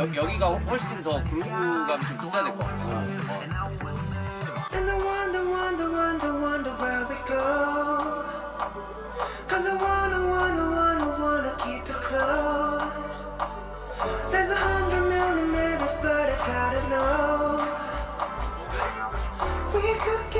여기가 훨씬 더 그루브감이 좀 있어야 될 것 같아. And I wonder where we go. Cause I wanna keep it close. There's 100 million minutes, but I gotta know. We could